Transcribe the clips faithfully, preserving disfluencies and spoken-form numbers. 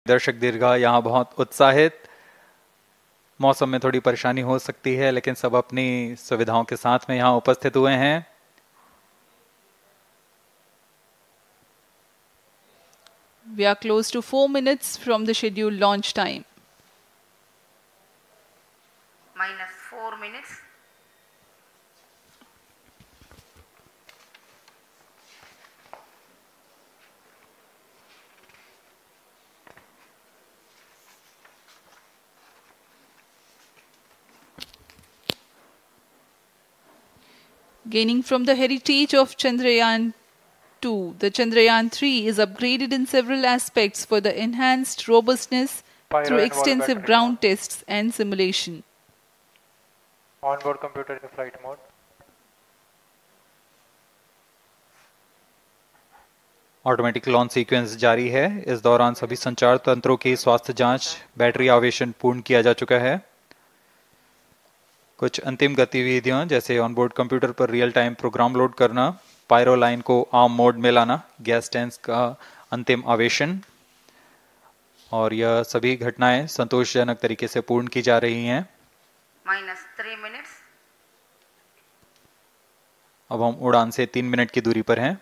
दर्शक दीर्घा यहाँ बहुत उत्साहित। मौसम में थोड़ी परेशानी हो सकती है, लेकिन सब अपनी सुविधाओं के साथ में यहाँ उपस्थित हुए हैं। We are close to four minutes from the scheduled launch time. Minus four minutes. Gaining from the heritage of Chandrayaan two, the Chandrayaan three is upgraded in several aspects for the enhanced robustness Pyro through and extensive wall ground battery tests and simulation. Onboard computer in flight mode. Automatic launch sequence जारी है। इस दौरान सभी संचार तंत्रों की स्वास्थ्य जांच, बैटरी आवेशन पूर्ण किया जा चुका है। कुछ अंतिम गतिविधियां जैसे ऑनबोर्ड कंप्यूटर पर रियल टाइम प्रोग्राम लोड करना, पायरो लाइन को आर्म मोड में लाना, गैस टैंक का अंतिम आवेशन, और यह सभी घटनाएं संतोषजनक तरीके से पूर्ण की जा रही हैं। Minus three minutes. अब हम उड़ान से तीन मिनट की दूरी पर हैं।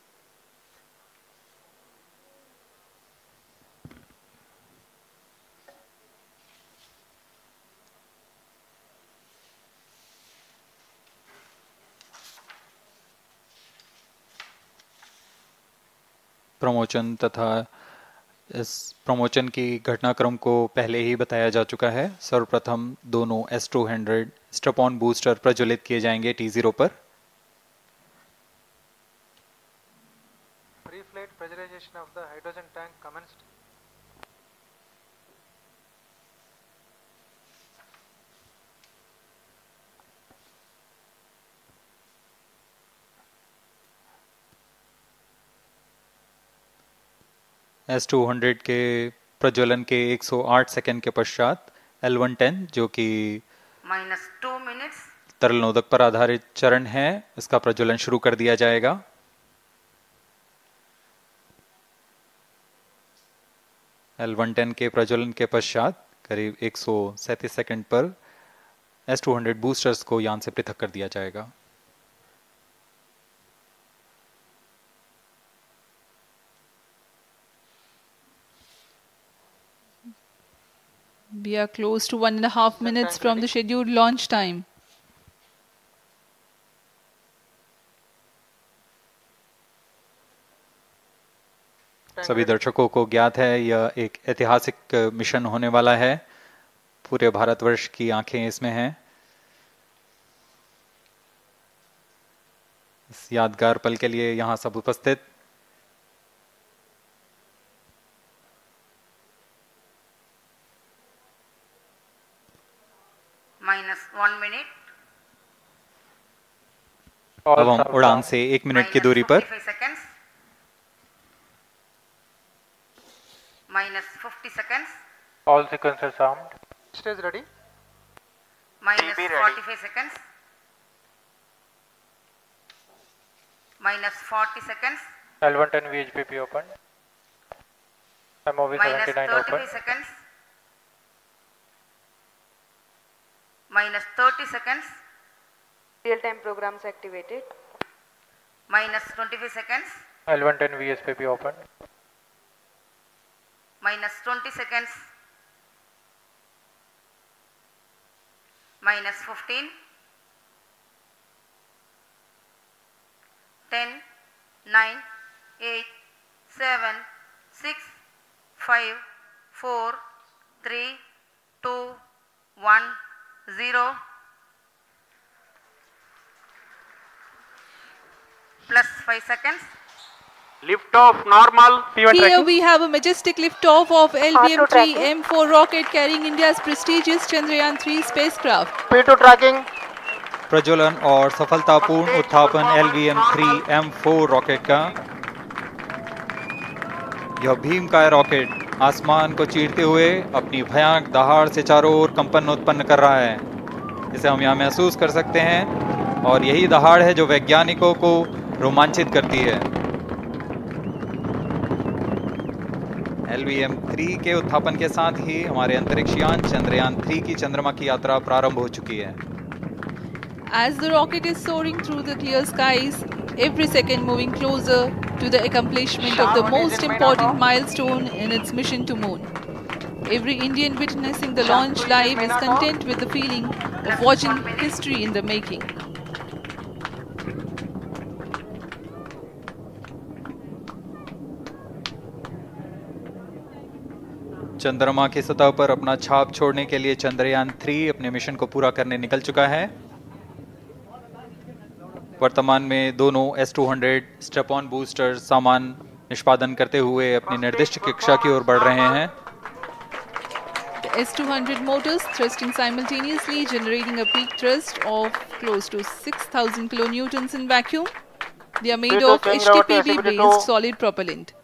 प्रमोशन तथा इस प्रमोशन की घटनाक्रम को पहले ही बताया जा चुका है। सर्वप्रथम दोनों S two hundred strap on booster प्रज्वलित किए जाएंगे टी ज़ीरो पर। Pre-flight pressurization of the hydrogen tank commenced. S two hundred के प्रज्वलन के एक सौ आठ सेकंड के पश्चात एल वन टेन जो कि माइनस टू मिनट्स तरल नोदक पर आधारित चरण है, इसका प्रज्वलन शुरू कर दिया जाएगा। एल वन टेन के प्रज्वलन के पश्चात करीब एक सौ सैंतीस सेकंड पर एस टू हंड्रेड बूस्टर्स को यान से पृथक कर दिया जाएगा। We are close to one and a half minutes from the scheduled launch time. सभी दर्शकों को ज्ञात है यह एक ऐतिहासिक मिशन होने वाला है। पूरे भारतवर्ष की आंखें इसमें हैं। इस यादगार पल के लिए यहाँ सब उपस्थित। Minus one minute. अब हम उड़ान से एक मिनट की दूरी पर seconds. Minus fifty seconds. All sequencers armed. Stage ready. Minus forty five seconds. Minus forty seconds. L one ten V H P P open. M O V minus seventy-nine thirty open. Five seconds. Minus thirty seconds. Real time programs activated. Minus twenty five seconds. L one ten V S P P open. Minus twenty seconds. Minus fifteen. Ten, nine, eight, seven, six, five, four, three, two, one, zero. Plus five seconds. Lift off normal. Here we have a majestic liftoff of L V M three M four rocket carrying India's prestigious Chandrayaan three spacecraft. P two tracking. प्रज्वलन और सफलतापूर्ण उत्थापन L V M three M four rocket का। यह भीमकाय rocket आसमान को चीरते हुए अपनी भयानक दहाड़ से चारों ओर कंपन उत्पन्न कर रहा है। इसे हम यहाँ महसूस कर सकते हैं और यही दहाड़ है जो वैज्ञानिकों को रोमांचित करती है। L L V M three के उत्थापन के साथ ही हमारे अंतरिक्ष यान चंद्रयान थ्री की चंद्रमा की यात्रा प्रारंभ हो चुकी है। As the rocket is soaring through the clear skies, every second moving closer to the accomplishment of the most important milestone in its mission to moon. Every Indian witnessing the launch live is content with the feeling of watching history in the making. चंद्रमा की सतह पर अपना छाप छोड़ने के लिए Chandrayaan three अपने मिशन को पूरा करने निकल चुका है। वर्तमान में दोनों S two hundred strap on booster सामान निष्पादन करते हुए अपनी निर्दिष्ट कक्षा की ओर बढ़ रहे हैं। The S two hundred motors thrusting simultaneously, generating a peak thrust of close to six thousand kilonewtons in vacuum. They are made of H T P B based solid propellant.